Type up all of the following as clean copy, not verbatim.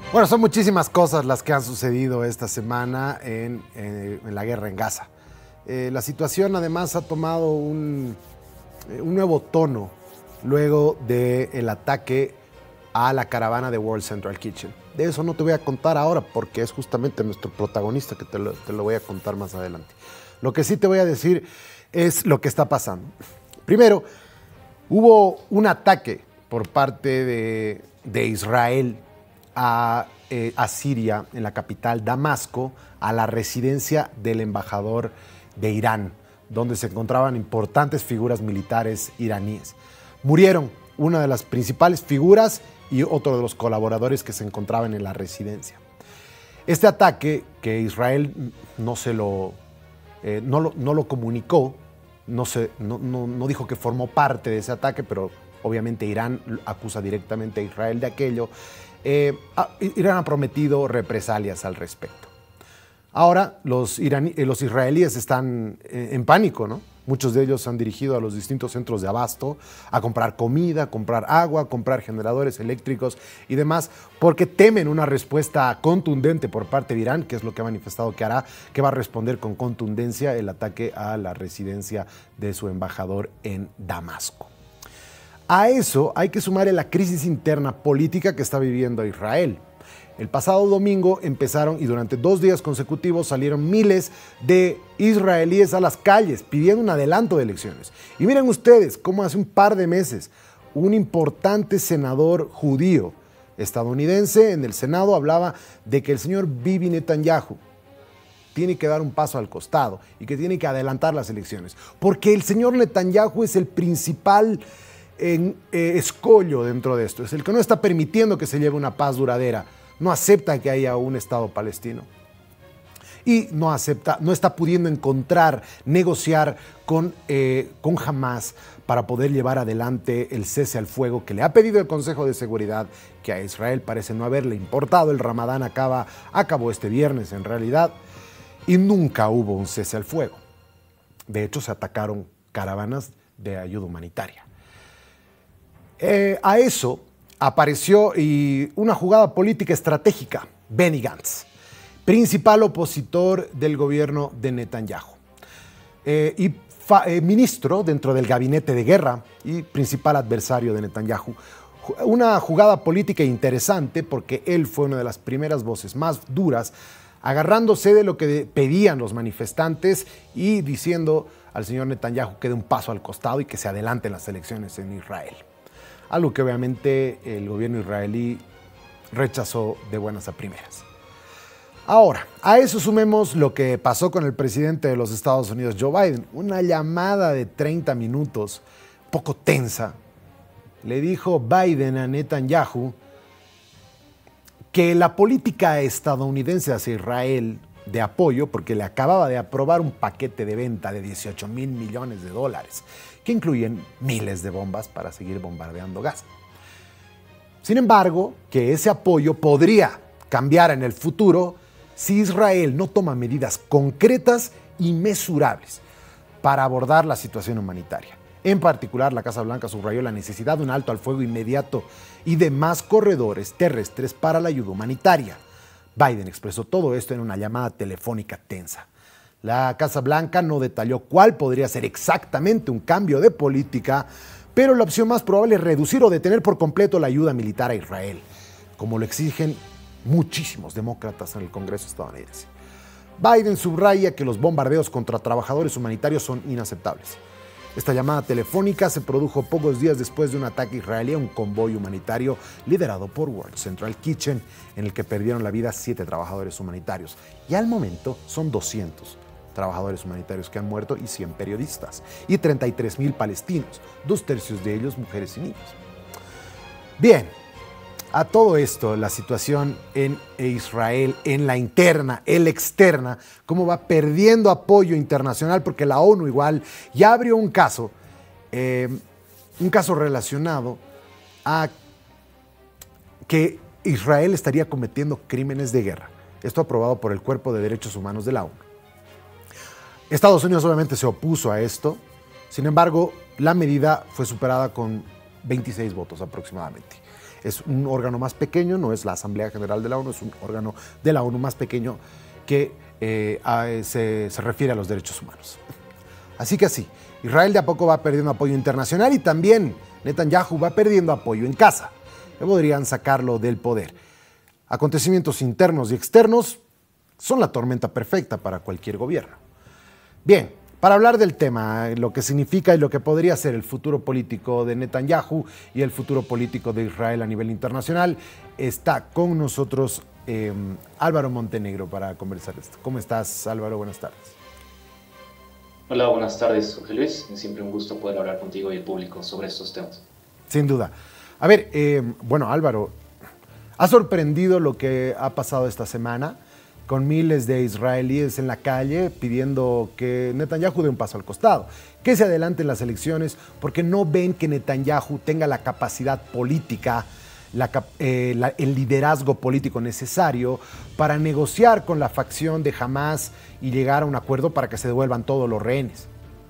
Bueno, son muchísimas cosas las que han sucedido esta semana en la guerra en Gaza. La situación además ha tomado un nuevo tono luego del ataque a la caravana de World Central Kitchen. De eso no te voy a contar ahora porque es justamente nuestro protagonista que te lo voy a contar más adelante. Lo que sí te voy a decir es lo que está pasando. Primero, hubo un ataque por parte de Israel a Siria, en la capital Damasco, a la residencia del embajador de Irán, donde se encontraban importantes figuras militares iraníes. Murieron una de las principales figuras y otro de los colaboradores que se encontraban en la residencia. Este ataque, que Israel no lo comunicó, no dijo que formó parte de ese ataque, pero obviamente Irán acusa directamente a Israel de aquello. Irán ha prometido represalias al respecto. Ahora los israelíes están en pánico, ¿no? Muchos de ellos se han dirigido a los distintos centros de abasto a comprar comida, a comprar agua, a comprar generadores eléctricos y demás, porque temen una respuesta contundente por parte de Irán, que es lo que ha manifestado que hará, que va a responder con contundencia el ataque a la residencia de su embajador en Damasco. A eso hay que sumarle la crisis interna política que está viviendo Israel. El pasado domingo empezaron y durante 2 días consecutivos salieron miles de israelíes a las calles pidiendo un adelanto de elecciones. Y miren ustedes cómo hace un par de meses un importante senador judío estadounidense en el Senado hablaba de que el señor Bibi Netanyahu tiene que dar un paso al costado y que tiene que adelantar las elecciones. Porque el señor Netanyahu es el principal escollo dentro de esto. Es el que no está permitiendo que se lleve una paz duradera. No acepta que haya un Estado palestino. Y no está pudiendo negociar con Hamas para poder llevar adelante el cese al fuego que le ha pedido el Consejo de Seguridad, que a Israel parece no haberle importado. El Ramadán acabó este viernes en realidad, y nunca hubo un cese al fuego. De hecho, se atacaron caravanas de ayuda humanitaria. A eso apareció una jugada política estratégica, Benny Gantz, principal opositor del gobierno de Netanyahu, y ministro dentro del gabinete de guerra y principal adversario de Netanyahu. Una jugada política interesante porque él fue una de las primeras voces más duras, agarrándose de lo que pedían los manifestantes y diciendo al señor Netanyahu que dé un paso al costado y que se adelanten las elecciones en Israel. Algo que obviamente el gobierno israelí rechazó de buenas a primeras. Ahora, a eso sumemos lo que pasó con el presidente de los Estados Unidos, Joe Biden. Una llamada de 30 minutos, poco tensa. Le dijo Biden a Netanyahu que la política estadounidense hacia Israel de apoyo, porque le acababa de aprobar un paquete de venta de $18 mil millones, que incluyen miles de bombas para seguir bombardeando Gaza. Sin embargo, que ese apoyo podría cambiar en el futuro si Israel no toma medidas concretas y mesurables para abordar la situación humanitaria. En particular, la Casa Blanca subrayó la necesidad de un alto al fuego inmediato y de más corredores terrestres para la ayuda humanitaria. Biden expresó todo esto en una llamada telefónica tensa. La Casa Blanca no detalló cuál podría ser exactamente un cambio de política, pero la opción más probable es reducir o detener por completo la ayuda militar a Israel, como lo exigen muchísimos demócratas en el Congreso estadounidense. Biden subraya que los bombardeos contra trabajadores humanitarios son inaceptables. Esta llamada telefónica se produjo pocos días después de un ataque israelí a un convoy humanitario liderado por World Central Kitchen, en el que perdieron la vida 7 trabajadores humanitarios. Y al momento son 200 trabajadores humanitarios que han muerto y 100 periodistas. Y 33,000 palestinos, 2/3 de ellos mujeres y niños. Bien, a todo esto, la situación en Israel, en la interna, en la externa, cómo va perdiendo apoyo internacional, porque la ONU igual ya abrió un caso relacionado a que Israel estaría cometiendo crímenes de guerra. Esto aprobado por el Cuerpo de Derechos Humanos de la ONU. Estados Unidos obviamente se opuso a esto, sin embargo, la medida fue superada con 26 votos aproximadamente. Es un órgano más pequeño, no es la Asamblea General de la ONU, es un órgano de la ONU más pequeño que se refiere a los derechos humanos. Así que así, Israel de a poco va perdiendo apoyo internacional y también Netanyahu va perdiendo apoyo en casa, que podrían sacarlo del poder. Acontecimientos internos y externos son la tormenta perfecta para cualquier gobierno. Bien, para hablar del tema, lo que significa y lo que podría ser el futuro político de Netanyahu y el futuro político de Israel a nivel internacional, está con nosotros Álvaro Montenegro para conversar esto. ¿Cómo estás, Álvaro? Buenas tardes. Hola, buenas tardes, Jorge Luis. Es siempre un gusto poder hablar contigo y el público sobre estos temas. Sin duda. A ver, bueno, Álvaro, ¿ha sorprendido lo que ha pasado esta semana con miles de israelíes en la calle pidiendo que Netanyahu dé un paso al costado, que se adelanten las elecciones porque no ven que Netanyahu tenga la capacidad política, el liderazgo político necesario para negociar con la facción de Hamás y llegar a un acuerdo para que se devuelvan todos los rehenes?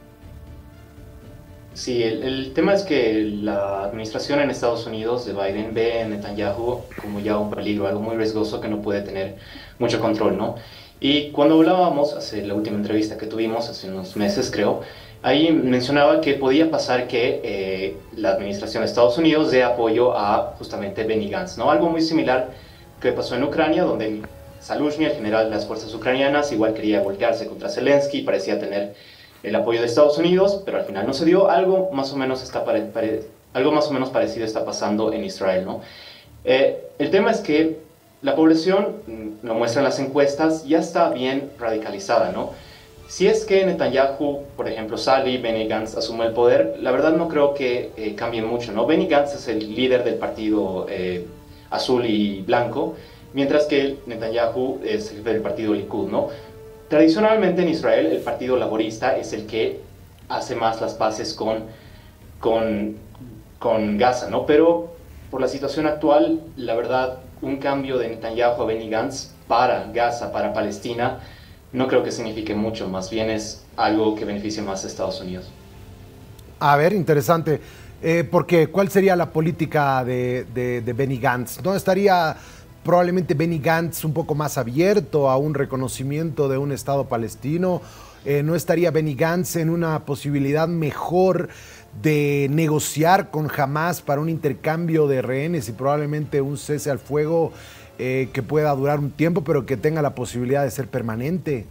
Sí, el tema es que la administración en Estados Unidos de Biden ve a Netanyahu como ya un peligro, algo muy riesgoso que no puede tener mucho control, ¿no? Y cuando hablábamos, hace la última entrevista que tuvimos, hace unos meses creo, ahí mencionaba que podía pasar que la administración de Estados Unidos dé apoyo a justamente Benny Gantz, ¿no? Algo muy similar que pasó en Ucrania, donde Zaluzhny, el general de las fuerzas ucranianas, igual quería voltearse contra Zelensky, parecía tener el apoyo de Estados Unidos, pero al final no se dio. Algo más o menos parecido está pasando en Israel, ¿no? El tema es que la población, lo muestran las encuestas, ya está bien radicalizada, ¿no? Si es que Netanyahu, por ejemplo, sale y Benny Gantz asume el poder, la verdad no creo que cambie mucho, ¿no? Benny Gantz es el líder del partido azul y blanco, mientras que Netanyahu es el jefe del partido Likud, ¿no? Tradicionalmente en Israel el partido laborista es el que hace más las paces con Gaza, ¿no? Pero por la situación actual, la verdad, un cambio de Netanyahu a Benny Gantz para Gaza, para Palestina, no creo que signifique mucho, más bien es algo que beneficie más a Estados Unidos. A ver, interesante, porque ¿cuál sería la política de Benny Gantz? ¿No estaría probablemente Benny Gantz un poco más abierto a un reconocimiento de un Estado palestino? ¿No estaría Benny Gantz en una posibilidad mejor de negociar con Hamás para un intercambio de rehenes y probablemente un cese al fuego que pueda durar un tiempo, pero que tenga la posibilidad de ser permanente?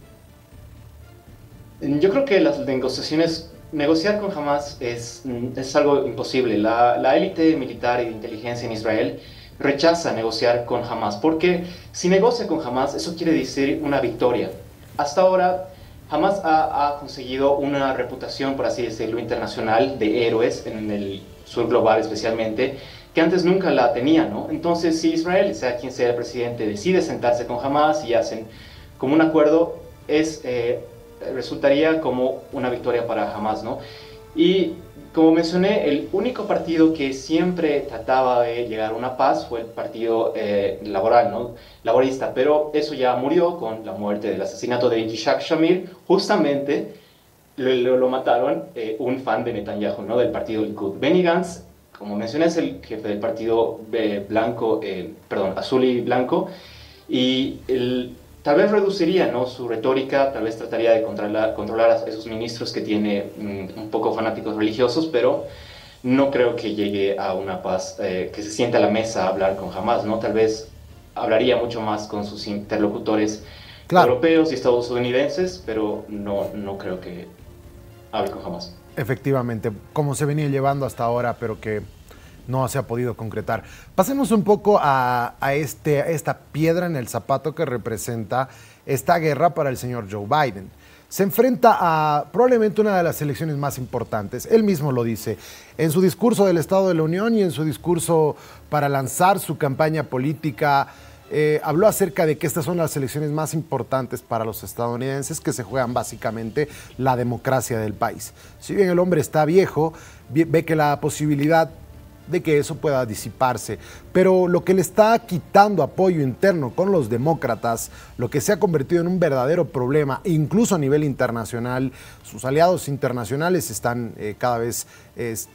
Yo creo que las negociar con Hamás es algo imposible. La élite militar y de inteligencia en Israel rechaza negociar con Hamás, porque si negocia con Hamás, eso quiere decir una victoria. Hasta ahora, Hamás ha conseguido una reputación, por así decirlo, internacional de héroes en el sur global especialmente, que antes nunca la tenía, ¿no? Entonces, si Israel, sea quien sea el presidente, decide sentarse con Hamás y hacen como un acuerdo, resultaría como una victoria para Hamás, ¿no? Y como mencioné, el único partido que siempre trataba de llegar a una paz fue el partido laboral, ¿no? Laborista, pero eso ya murió con la muerte del asesinato de Yitzhak Shamir. Justamente lo mataron un fan de Netanyahu, ¿no? Del partido Likud. Benny Gantz, como mencioné, es el jefe del partido azul y blanco, y tal vez reduciría, ¿no?, su retórica, tal vez trataría de controlar a esos ministros que tiene un poco fanáticos religiosos, pero no creo que llegue a una paz, que se siente a la mesa a hablar con Hamás, ¿no? Tal vez hablaría mucho más con sus interlocutores europeos y estadounidenses, pero no creo que hable con Hamás. Efectivamente, como se venía llevando hasta ahora, pero que no se ha podido concretar. Pasemos un poco a esta piedra en el zapato que representa esta guerra para el señor Joe Biden. Se enfrenta a probablemente una de las elecciones más importantes. Él mismo lo dice en su discurso del Estado de la Unión y en su discurso para lanzar su campaña política. Habló acerca de que estas son las elecciones más importantes para los estadounidenses, que se juegan básicamente la democracia del país. Si bien el hombre está viejo, ve que la posibilidad de que eso pueda disiparse, pero lo que le está quitando apoyo interno con los demócratas, lo que se ha convertido en un verdadero problema, incluso a nivel internacional, sus aliados internacionales están cada vez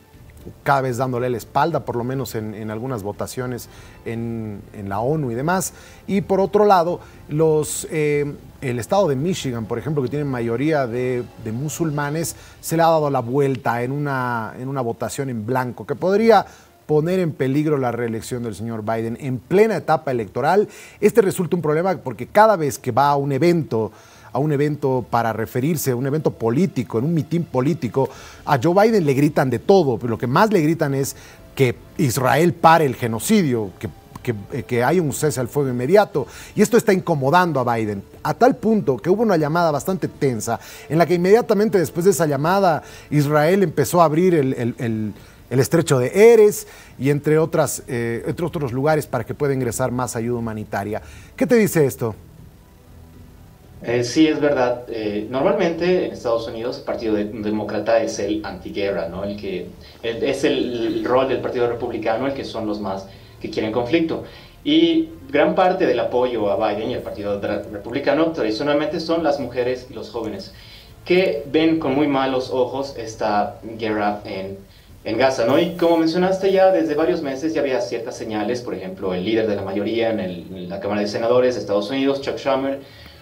cada vez dándole la espalda, por lo menos en algunas votaciones en la ONU y demás. Y por otro lado, el estado de Michigan, por ejemplo, que tiene mayoría de musulmanes, se le ha dado la vuelta en una votación en blanco, que podría poner en peligro la reelección del señor Biden en plena etapa electoral. Este resulta un problema porque cada vez que va a un evento para referirse, a un evento político, en un mitin político, a Joe Biden le gritan de todo, pero lo que más le gritan es que Israel pare el genocidio, que haya un cese al fuego inmediato, y esto está incomodando a Biden, a tal punto que hubo una llamada bastante tensa, en la que inmediatamente después de esa llamada, Israel empezó a abrir el estrecho de Erez y entre otros lugares para que pueda ingresar más ayuda humanitaria. ¿Qué te dice esto? Sí, es verdad. Normalmente en Estados Unidos el Partido Demócrata es el antiguerra, ¿no? Es el rol del Partido Republicano, el que son los más que quieren conflicto. Y gran parte del apoyo a Biden y al Partido Republicano tradicionalmente son las mujeres y los jóvenes, que ven con muy malos ojos esta guerra en Gaza, ¿no? Y como mencionaste ya, desde varios meses ya había ciertas señales. Por ejemplo, el líder de la mayoría en la Cámara de Senadores de Estados Unidos, Chuck Schumer,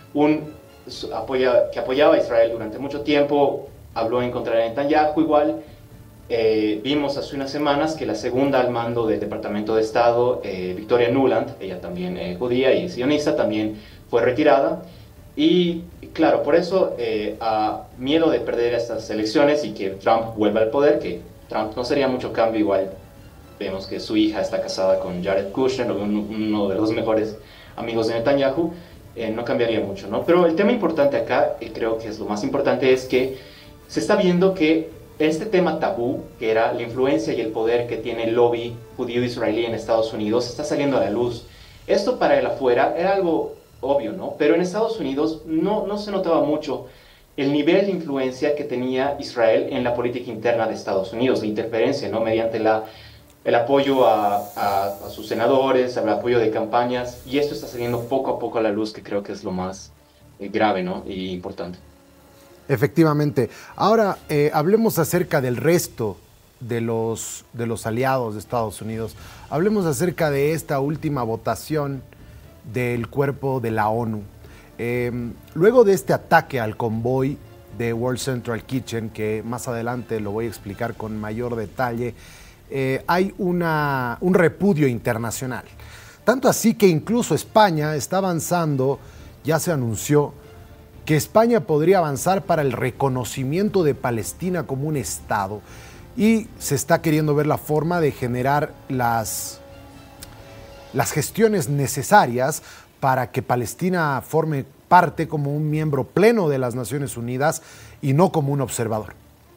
que apoyaba a Israel durante mucho tiempo, habló en contra de Netanyahu. Igual vimos hace unas semanas que la segunda al mando del Departamento de Estado, Victoria Nuland, ella también judía y sionista, también fue retirada. Y claro, por eso, a miedo de perder estas elecciones y que Trump vuelva al poder, que Trump no sería mucho cambio, igual vemos que su hija está casada con Jared Kushner, uno de los mejores amigos de Netanyahu. No cambiaría mucho, ¿no? Pero el tema importante acá, creo que es lo más importante, es que se está viendo que este tema tabú, que era la influencia y el poder que tiene el lobby judío-israelí en Estados Unidos, está saliendo a la luz. Esto para el afuera era algo obvio, ¿no? Pero en Estados Unidos no se notaba mucho el nivel de influencia que tenía Israel en la política interna de Estados Unidos, la interferencia, ¿no? Mediante el apoyo a sus senadores, el apoyo de campañas, y esto está saliendo poco a poco a la luz, que creo que es lo más grave, ¿no? Y importante. Efectivamente. Ahora, hablemos acerca del resto de los aliados de Estados Unidos. Hablemos acerca de esta última votación del cuerpo de la ONU. Luego de este ataque al convoy de World Central Kitchen, que más adelante lo voy a explicar con mayor detalle, hay un repudio internacional. Tanto así que incluso España está avanzando, ya se anunció, que España podría avanzar para el reconocimiento de Palestina como un Estado, y se está queriendo ver la forma de generar las gestiones necesarias para que Palestina forme parte como un miembro pleno de las Naciones Unidas y no como un observador.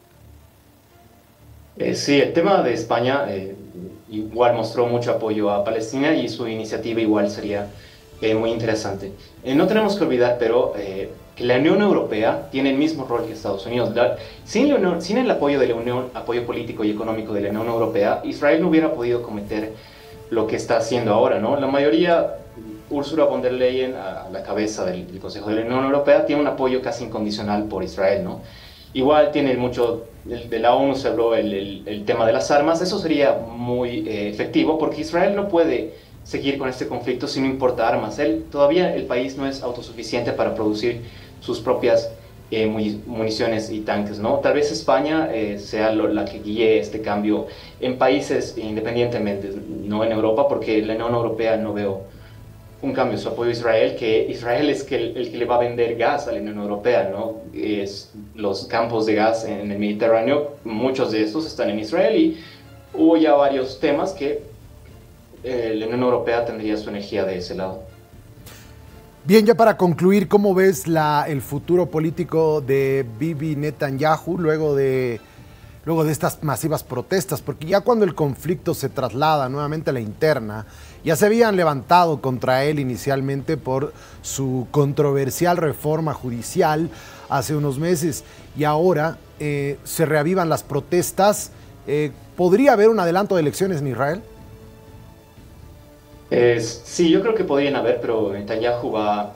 Sí, el tema de España igual mostró mucho apoyo a Palestina y su iniciativa igual sería muy interesante. No tenemos que olvidar, pero, que la Unión Europea tiene el mismo rol que Estados Unidos. Sin el apoyo de la Unión, apoyo político y económico de la Unión Europea, Israel no hubiera podido cometer lo que está haciendo ahora, ¿no? La mayoría, Ursula von der Leyen, a la cabeza del Consejo de la Unión Europea, tiene un apoyo casi incondicional por Israel, ¿no? Igual tiene mucho, de la ONU se habló el tema de las armas. Eso sería muy efectivo, porque Israel no puede seguir con este conflicto si no importa armas. Todavía el país no es autosuficiente para producir sus propias municiones y tanques, ¿no? Tal vez España sea la que guíe este cambio en países independientemente, no en Europa, porque la Unión Europea no veo un cambio. Su apoyo a Israel, que Israel es el que le va a vender gas a la Unión Europea, ¿no? Los campos de gas en el Mediterráneo, muchos de estos están en Israel, y hubo ya varios temas que la Unión Europea tendría su energía de ese lado. Bien, ya para concluir, ¿cómo ves el futuro político de Bibi Netanyahu luego de estas masivas protestas? Porque ya cuando el conflicto se traslada nuevamente a la interna, ya se habían levantado contra él inicialmente por su controversial reforma judicial hace unos meses, y ahora se reavivan las protestas. ¿Podría haber un adelanto de elecciones en Israel? Sí, yo creo que podrían haber, pero Netanyahu va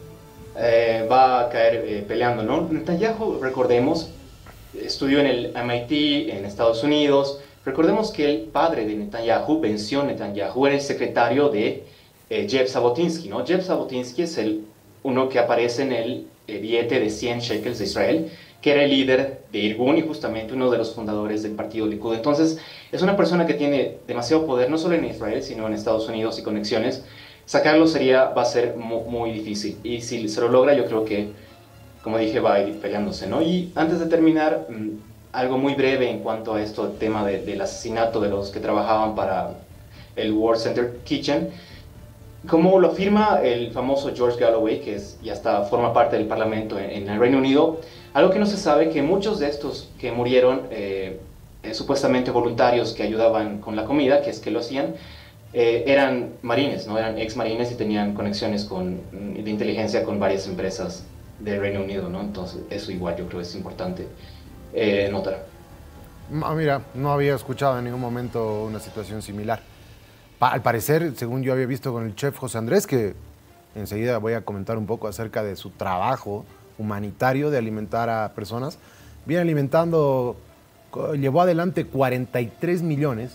a caer peleando, ¿no? Netanyahu, recordemos, estudió en el MIT en Estados Unidos, Recordemos que el padre de Netanyahu, Benzion Netanyahu, era el secretario de Zev Jabotinsky, ¿no? Zev Jabotinsky es uno que aparece en el billete de 100 shekels de Israel, que era el líder de Irgun y justamente uno de los fundadores del partido Likud. Entonces, es una persona que tiene demasiado poder, no solo en Israel, sino en Estados Unidos y conexiones. Sacarlo va a ser muy difícil. Y si se lo logra, yo creo que, como dije, va a ir peleándose, ¿no? Y antes de terminar, algo muy breve en cuanto a esto, el tema del asesinato de los que trabajaban para el World Center Kitchen. Como lo afirma el famoso George Galloway, que ya forma parte del Parlamento en el Reino Unido, algo que no se sabe, que muchos de estos que murieron, supuestamente voluntarios que ayudaban con la comida, que es que lo hacían, eran marines, ¿no? Eran ex marines y tenían conexiones de inteligencia con varias empresas del Reino Unido, ¿no? Entonces eso igual yo creo es importante notar. Mira, no había escuchado en ningún momento una situación similar. Al parecer, según yo había visto con el chef José Andrés, que enseguida voy a comentar un poco acerca de su trabajo humanitario de alimentar a personas, viene alimentando, llevó adelante 43 millones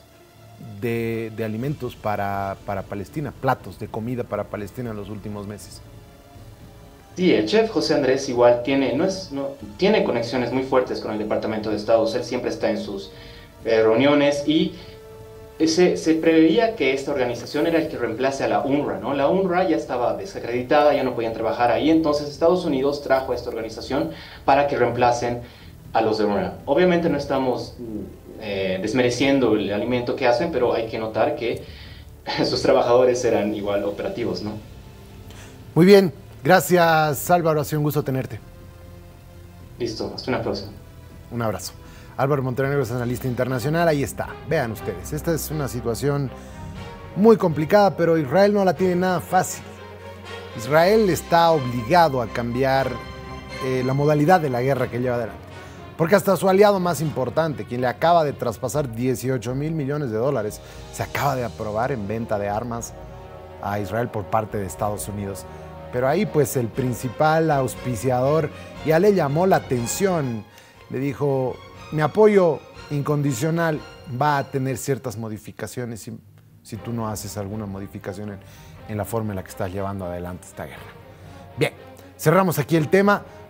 de alimentos para Palestina, platos de comida para Palestina en los últimos meses. Sí, el chef José Andrés igual tiene conexiones muy fuertes con el Departamento de Estado. Él siempre está en sus reuniones y se preveía que esta organización era el que reemplace a la UNRWA, ¿no? La UNRWA ya estaba desacreditada, ya no podían trabajar ahí, entonces Estados Unidos trajo a esta organización para que reemplacen a los de UNRWA. Obviamente no estamos desmereciendo el alimento que hacen, pero hay que notar que sus trabajadores eran igual operativos, ¿no? Muy bien, gracias Álvaro, ha sido un gusto tenerte. Listo, hasta una próxima. Un abrazo. Álvaro Montenegro es analista internacional, ahí está. Vean ustedes, esta es una situación muy complicada, pero Israel no la tiene nada fácil. Israel está obligado a cambiar la modalidad de la guerra que lleva adelante. Porque hasta su aliado más importante, quien le acaba de traspasar 18 mil millones de dólares, se acaba de aprobar en venta de armas a Israel por parte de Estados Unidos. Pero ahí pues el principal auspiciador ya le llamó la atención, le dijo: mi apoyo incondicional va a tener ciertas modificaciones si tú no haces alguna modificación en la forma en la que estás llevando adelante esta guerra. Bien, cerramos aquí el tema.